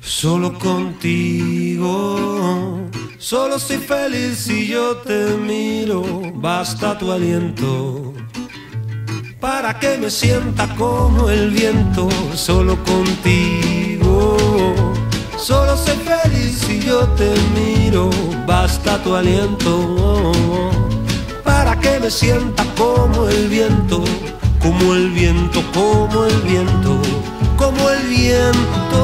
Solo contigo, solo soy feliz si yo te miro. Basta tu aliento para que me sienta como el viento. Solo contigo, solo soy feliz si yo te miro. Basta tu aliento para que me sienta como el viento, como el viento, como el viento, como el viento.